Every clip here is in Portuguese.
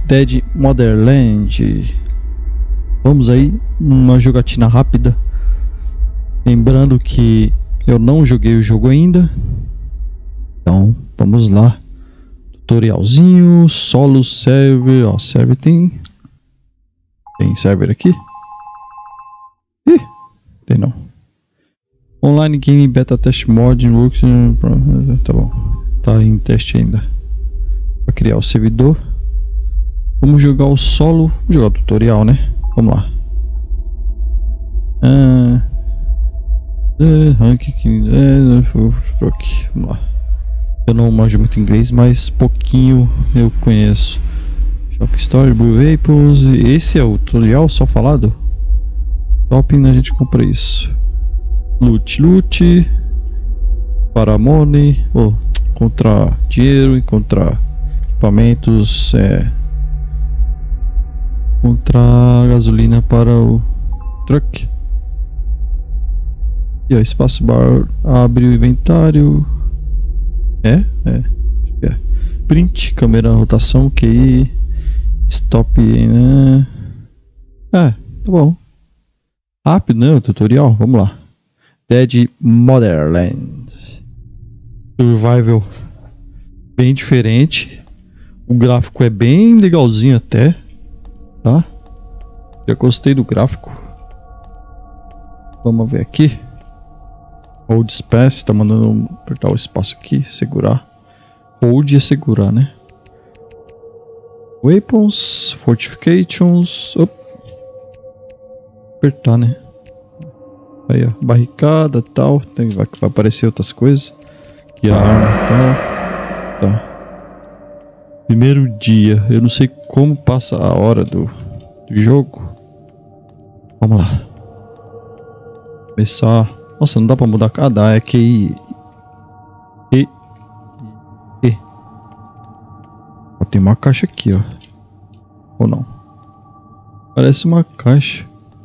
Dead Motherland. Vamos aí, uma jogatina rápida. Lembrando que eu não joguei o jogo ainda. Então, vamos lá. Tutorialzinho, solo server. Ó, server tem server aqui? Ih, tem não. Online Game Beta Test Mod. Tá bom. Tá em teste ainda. Para criar o servidor. Vamos jogar o solo. Vamos jogar o tutorial, né? Vamos lá. Vamos lá. Eu não manjo muito inglês, mas pouquinho eu conheço. Shop Store, Blue Vapors. Esse é o tutorial só falado? Shopping, a gente compra isso. Loot. Para money. Encontrar dinheiro, encontrar equipamentos. Encontrar gasolina para o truck. E ó, espaço bar, abre o inventário. Print, câmera, rotação, QI, stop, né? Tá bom. Rápido, né? O tutorial, vamos lá. Dead Motherland. Survival bem diferente. O gráfico é bem legalzinho até. Tá? Já gostei do gráfico. Vamos ver aqui. Hold Space, tá mandando apertar o espaço aqui, segurar. Hold é segurar, né? Weapons, Fortifications. Apertar, né? Aí, ó, barricada e tal. Vai aparecer outras coisas. Aqui a arma e tal. Tá. Primeiro dia. Eu não sei como passa a hora do jogo. Vamos lá. Começar. Nossa, não dá pra mudar. Dá, é que ó, tem uma caixa aqui, ó. Ou não? Parece uma caixa.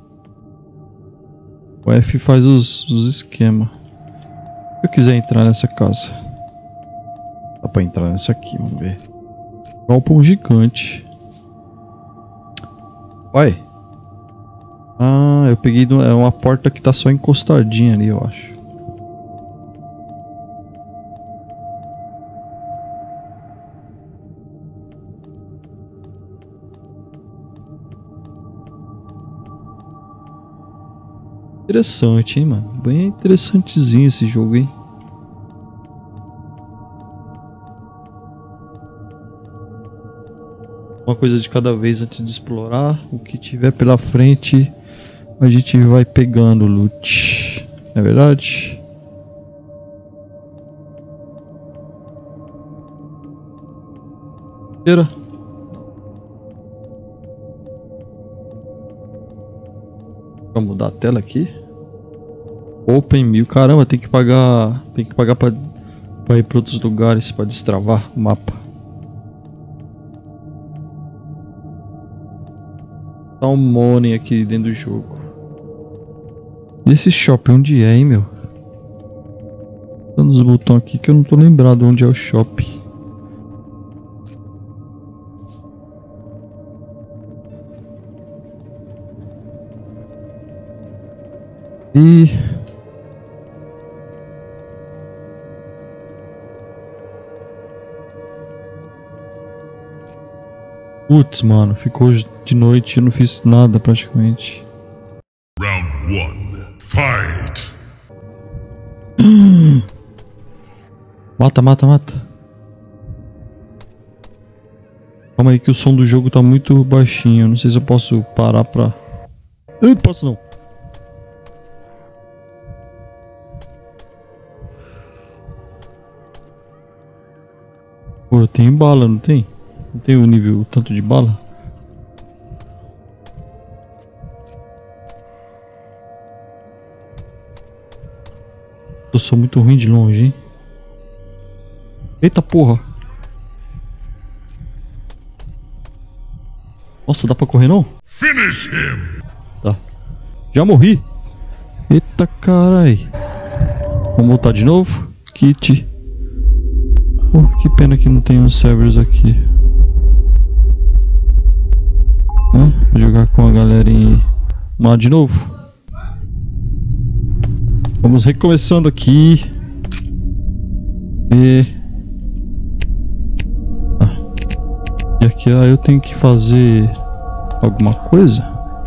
O F faz os esquemas. Se eu quiser entrar nessa casa, dá pra entrar nessa aqui, vamos ver. Galpão gigante. Uai. Eu peguei uma porta que tá só encostadinha ali, eu acho. Interessante, hein, mano? Bem interessantezinho esse jogo, hein? Uma coisa de cada vez antes de explorar. O que tiver pela frente, a gente vai pegando loot. Não é verdade? Tira. Vamos mudar a tela aqui. Open 1000. Caramba, tem que pagar pra ir para outros lugares para destravar o mapa. Tá um money aqui dentro do jogo. E esse shopping onde é, hein, meu? Dando os botões aqui que eu não tô lembrado onde é o shopping. Putz, mano, ficou de noite e eu não fiz nada praticamente. Round 1. Fight! Mata. Calma aí que o som do jogo tá muito baixinho. Não sei se eu posso parar pra... Não posso não. Pô, eu tenho bala, não tem? Não tem o nível tanto de bala? Eu sou muito ruim de longe, hein? Eita porra! Nossa, dá pra correr não? Finish him! Tá. Já morri! Eita carai! Vamos voltar de novo? Kit. Oh, que pena que não tem uns servers aqui. Vou jogar com a galerinha lá de novo. Vamos recomeçando aqui. E aqui eu tenho que fazer alguma coisa.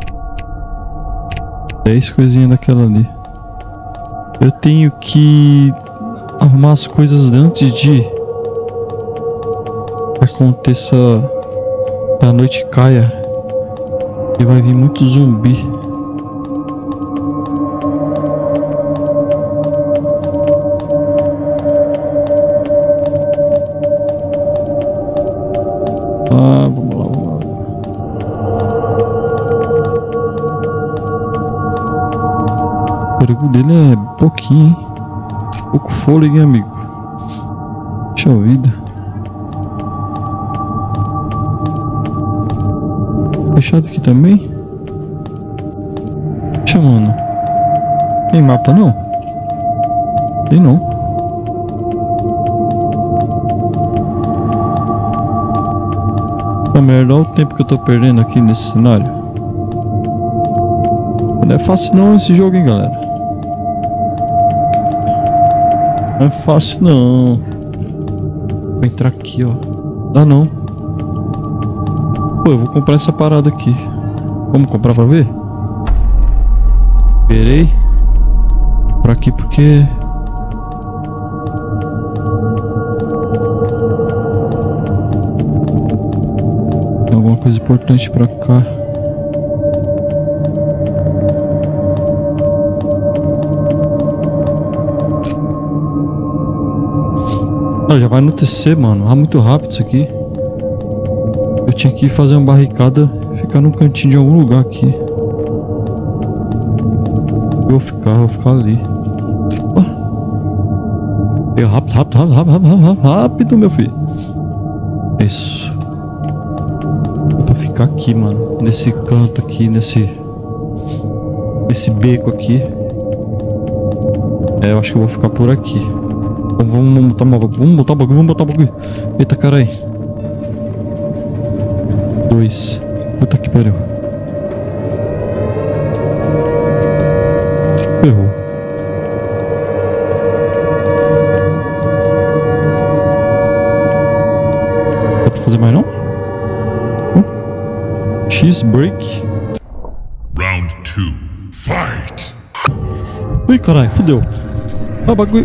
10 coisinhas daquela ali. Eu tenho que arrumar as coisas antes de aconteça, que a noite caia e vai vir muito zumbi. Vamos lá, vamos lá. O perigo dele é pouquinho, hein? Pouco fôlego, hein, amigo? Puxa vida. Fechado aqui também? Puxa, mano. Tem mapa não? Tem não. Merda, olha o tempo que eu tô perdendo aqui nesse cenário. Não é fácil não esse jogo, hein, galera. Não é fácil não. Vou entrar aqui, ó. Dá não. Pô, eu vou comprar essa parada aqui. Vamos comprar pra ver? Esperei por aqui porque alguma coisa importante pra cá. Já vai anoitecer, mano. Muito rápido isso aqui. Eu tinha que fazer uma barricada, ficar num cantinho de algum lugar aqui. Vou ficar ali. Rápido, meu filho. Isso. Pra ficar aqui, mano. Nesse canto aqui, nesse beco aqui. Eu acho que eu vou ficar por aqui. Vamos botar o bagulho. Eita, caralho. 2. Puta que pariu. Ferrou. Dá pra fazer mais não? X break. Round 2. Fight. Ui, caralho, fudeu. Ah, bagulho.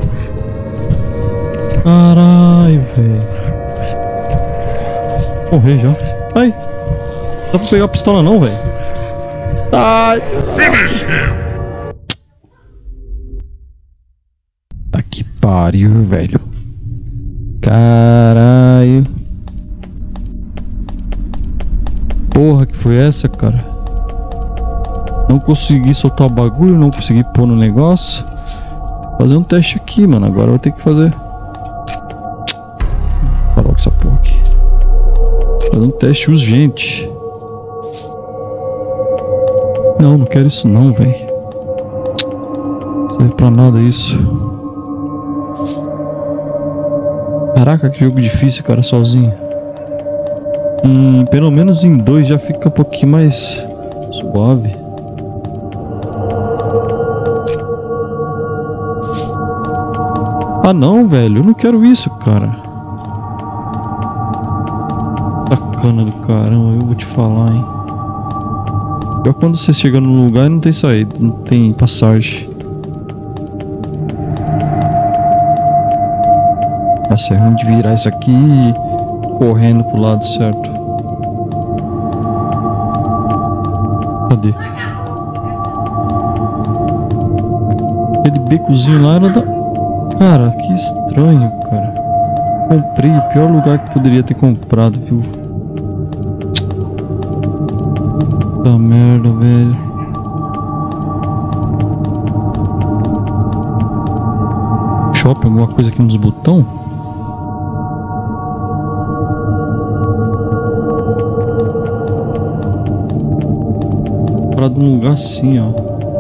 Caralho, velho. Morri já. Ai. Não dá pra pegar a pistola não, velho. Ai. Finish him. Tá que pariu, velho. Caralho. Porra, que foi essa, cara? Não consegui soltar o bagulho, não consegui pôr no negócio. Fazer um teste aqui, mano. Agora eu vou ter que fazer. Coloca essa porra aqui. Fazer um teste urgente. Não quero isso não, velho. Não serve pra nada isso. Caraca, que jogo difícil, cara, sozinho. Pelo menos em 2 já fica um pouquinho mais suave. Ah não, velho, eu não quero isso, cara. Sacana do caramba, eu vou te falar, hein. Pior quando você chega no lugar e não tem saída, não tem passagem. Nossa, é ruim de virar isso aqui correndo pro lado certo. Cadê? Aquele becozinho lá era da... Cara, que estranho, cara. Comprei o pior lugar que poderia ter comprado, viu? Puta merda, velho. Shopping, alguma coisa aqui nos botões? Parado num lugar assim, ó.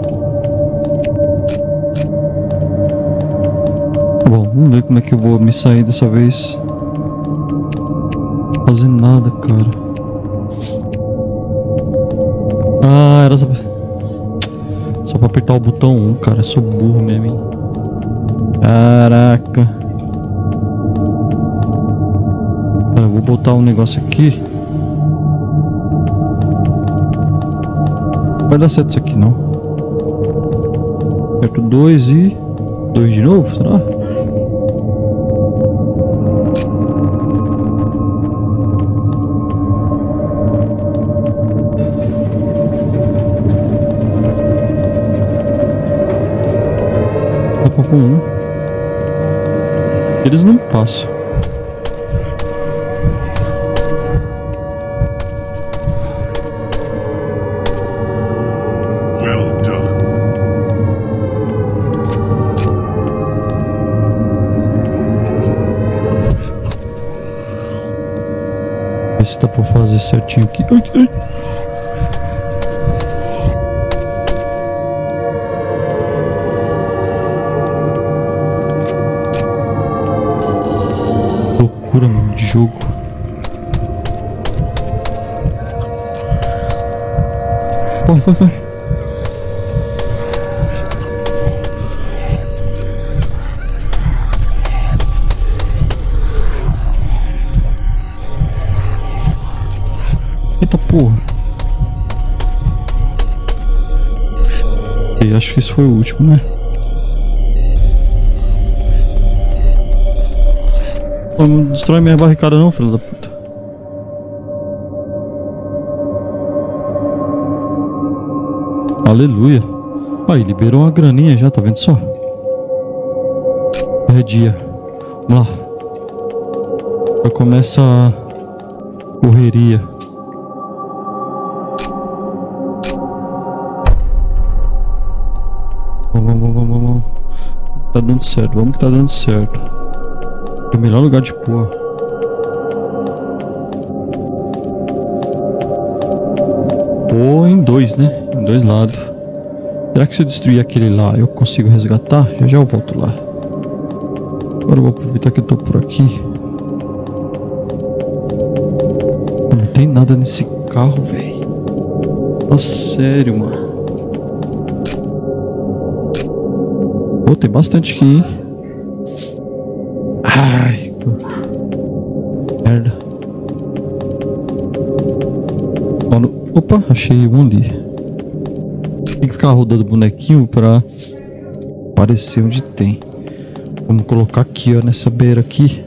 Bom, vamos ver como é que eu vou me sair dessa vez. Não fazer nada, cara. Ah, era só pra apertar o botão 1, cara. Eu sou burro mesmo, hein? Caraca. Cara, eu vou botar um negócio aqui. Vai dar certo isso aqui, não. Aperto 2 e... 2 de novo, será? Dá pra pôr 1. Eles não passam. Ver se dá pra fazer certinho aqui. Ai, ai. Loucura, mano, de jogo. Vai, vai, vai. Eita porra. E acho que esse foi o último, né? Não destrói minha barricada não, filho da puta. Aleluia. Aí, liberou uma graninha já, tá vendo só? É dia. Vamos lá. Já começa a correria. Vamos. Tá dando certo, vamos que tá dando certo. É o melhor lugar de pôr. Pô, em 2, né? Em 2 lados. Será que se eu destruir aquele lá eu consigo resgatar? Já eu volto lá. Agora eu vou aproveitar que eu tô por aqui. Não tem nada nesse carro, velho. Nossa, sério, mano. Pô, tem bastante aqui, hein? Ai, merda. Mano, opa, achei um ali. Tem que ficar rodando o bonequinho pra aparecer onde tem. Vamos colocar aqui, ó, nessa beira aqui.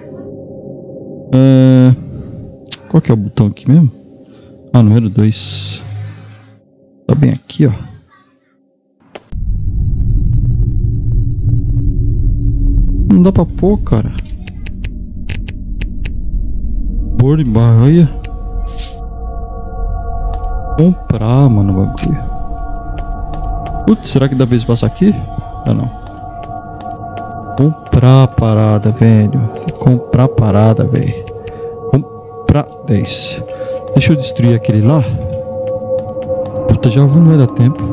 Qual que é o botão aqui mesmo? Ah, número 2. Tá bem aqui, ó. Não dá pra pôr, cara. Pôr de barra. Comprar, mano, o bagulho. Putz, será que dá vez de passar aqui? Ah, não. Comprar a parada, velho. Comprar a parada, velho. Comprar 10. Deixa eu destruir aquele lá. Puta, já não vai dar tempo.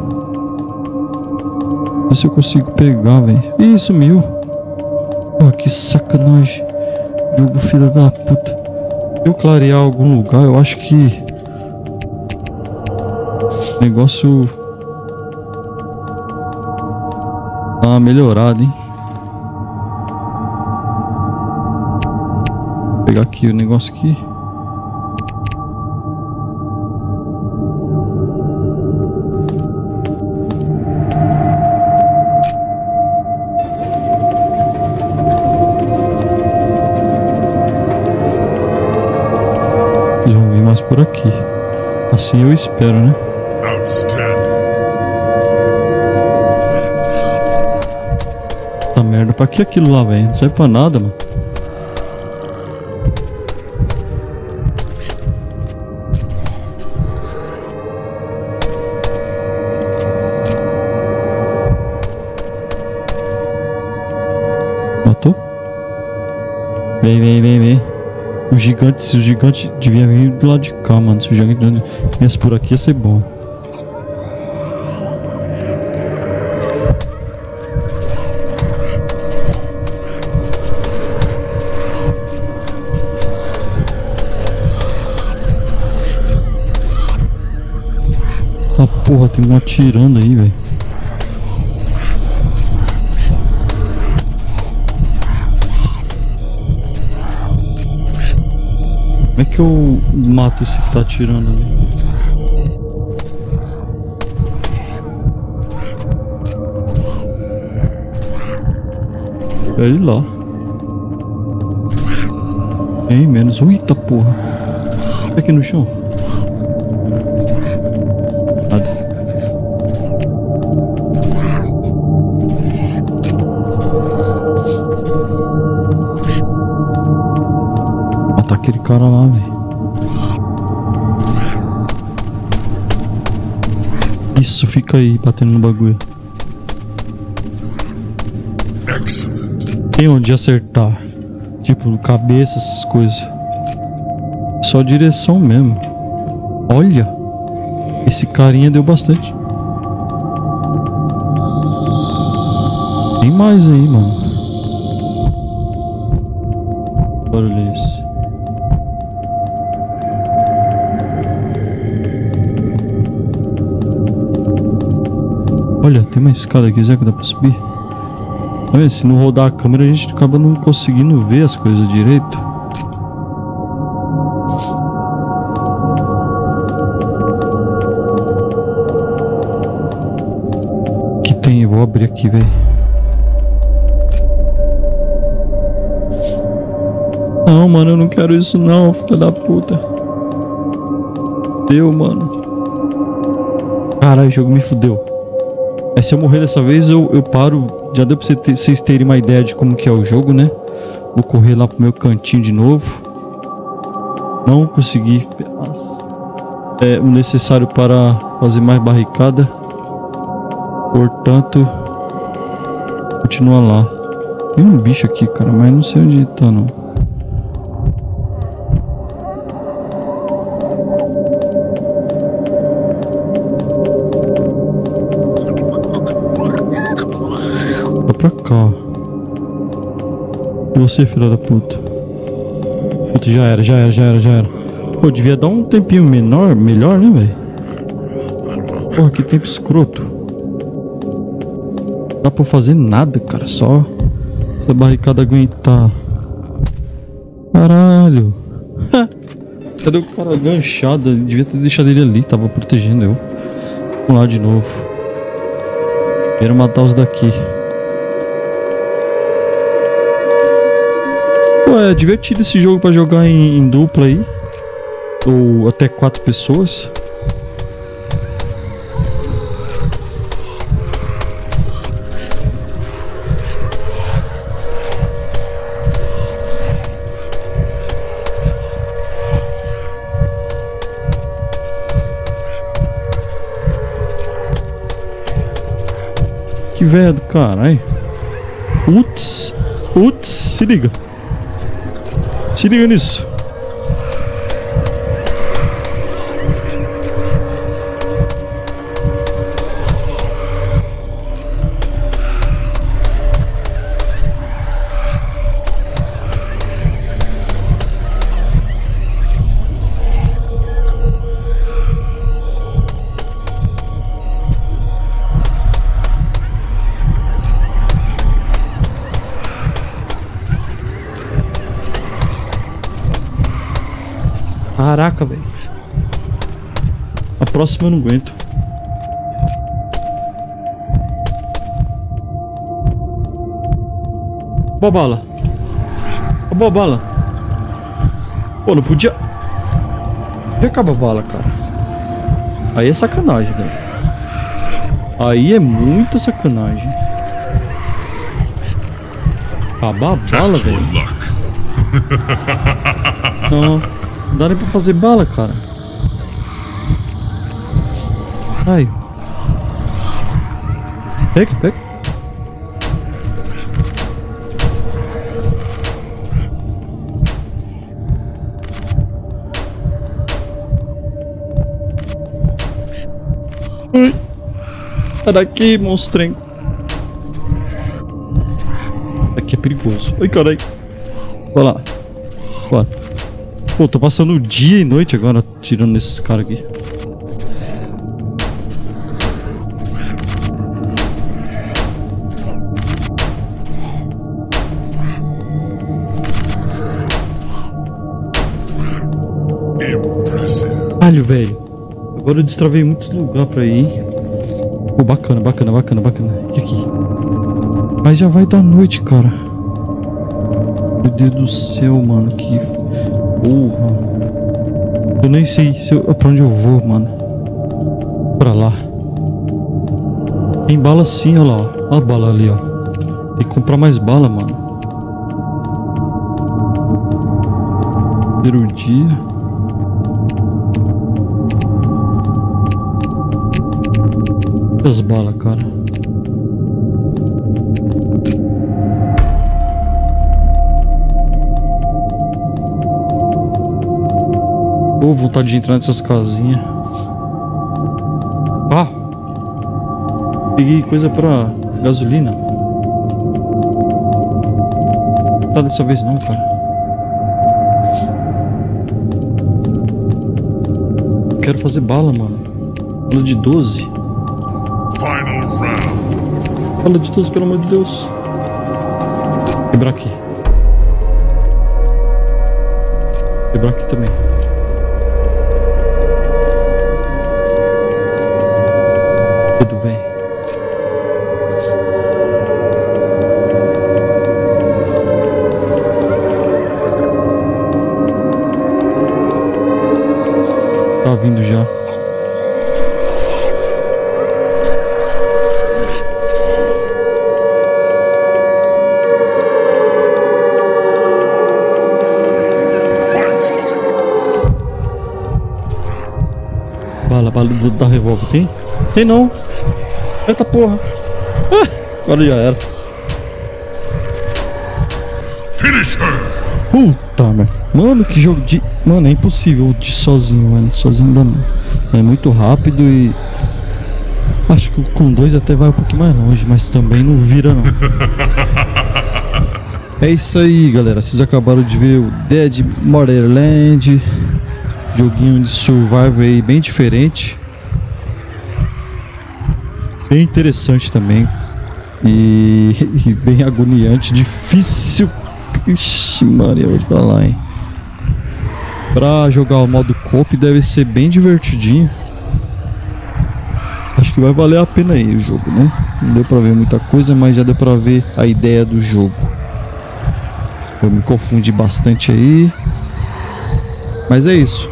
Vê se eu consigo pegar, velho. Ih, sumiu. Pô, que sacanagem. Jogo filho da puta. Se eu clarear algum lugar, eu acho que o negócio dá uma melhorada, hein. Vou pegar aqui o negócio aqui. Por aqui. Assim eu espero, né? Tá merda, pra que aquilo lá, velho? Não serve pra nada, mano. Matou? Vem. O gigante, se o gigante devia vir do lado de cá, mano. Se o gigante viesse por aqui ia ser bom. Porra, tem um atirando aí, velho. Como é que eu mato esse que tá atirando ali? É ele lá. Tem menos. Eita porra. Tá aqui no chão. Nada. Matar aquele cara lá, velho. Isso, fica aí batendo no bagulho. Tem onde acertar. Tipo, cabeça, essas coisas. Só direção mesmo. Olha. Esse carinha deu bastante. Tem mais aí, mano. Olha isso. Olha, tem uma escada aqui, será que dá pra subir? Olha, se não rodar a câmera a gente acaba não conseguindo ver as coisas direito. Que tem? Eu vou abrir aqui, velho. Não, mano, eu não quero isso não, filha da puta. Deu, mano. Caralho, o jogo me fudeu. Se eu morrer dessa vez, eu paro. Já deu pra vocês terem uma ideia de como que é o jogo, né? Vou correr lá pro meu cantinho de novo. Não consegui o necessário para fazer mais barricada. Portanto, continua lá. Tem um bicho aqui, cara, mas não sei onde tá, não. Pra cá. E você, filha da puta? Puta, já era. Pô, devia dar um tempinho melhor, né, velho? Porra, que tempo escroto. Não dá pra fazer nada, cara. Só essa barricada aguentar. Caralho. Cadê o cara ganchado? Devia ter deixado ele ali. Tava protegendo eu. Vamos lá de novo. Quero matar os daqui. Pô, é divertido esse jogo pra jogar em dupla aí. Ou até 4 pessoas. Que velho do caralho. Putz, se liga. Se liga nisso. Caraca, velho. A próxima eu não aguento. Boa bala. Boa bala. Pô, não podia. Acaba a bala, cara. Aí é sacanagem, velho. Aí é muita sacanagem. Acabar a bala, velho. Não. Não dá nem pra fazer bala, cara. Ai. Pega. Ai. Sai daqui, monstrengo. Aqui é perigoso. Ai, caralho. Vai lá. Bora. Pô, tô passando dia e noite agora tirando nesses caras aqui. Caralho, velho. Agora eu destravei muito lugar pra ir. Pô, bacana. E aqui? Mas já vai dar noite, cara. Meu Deus do céu, mano. Que porra. Eu nem sei pra onde eu vou, mano. Pra lá. Tem bala sim, olha lá. Olha a bala ali, ó. Tem que comprar mais bala, mano. Primeiro dia. Quantas balas, cara? Ô, vontade de entrar nessas casinhas. Carro. Peguei coisa pra gasolina. Não tá dessa vez não, cara. Quero fazer bala, mano. Bala de 12. Final round. Bala de 12, pelo amor de Deus. Quebrar aqui. Quebrar aqui também. Tudo bem. Tá vindo já. Bala da revólver tem? Tem não. Eita porra. Agora já era. Finish her. Puta merda. Mano, que jogo de... Mano, é impossível de sozinho, mano. Sozinho não dá não. É muito rápido e... Acho que com 2 até vai um pouquinho mais longe, mas também não vira não. É isso aí, galera. Vocês acabaram de ver o Dead Borderland. Joguinho de survival aí bem diferente. Bem interessante também. E bem agoniante. Difícil. Ixi, Maria, eu vou te falar, hein. Pra jogar o modo co-op deve ser bem divertidinho. Acho que vai valer a pena aí o jogo, né? Não deu pra ver muita coisa, mas já deu pra ver a ideia do jogo. Eu me confundi bastante aí. Mas é isso.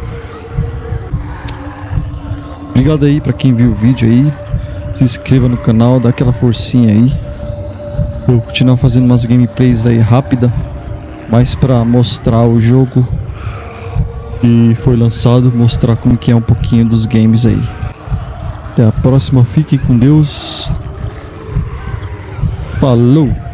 Obrigado aí pra quem viu o vídeo aí. Se inscreva no canal, dá aquela forcinha aí. Vou continuar fazendo umas gameplays aí rápida, mais pra mostrar o jogo que foi lançado, mostrar como que é um pouquinho dos games aí. Até a próxima, fiquem com Deus. Falou!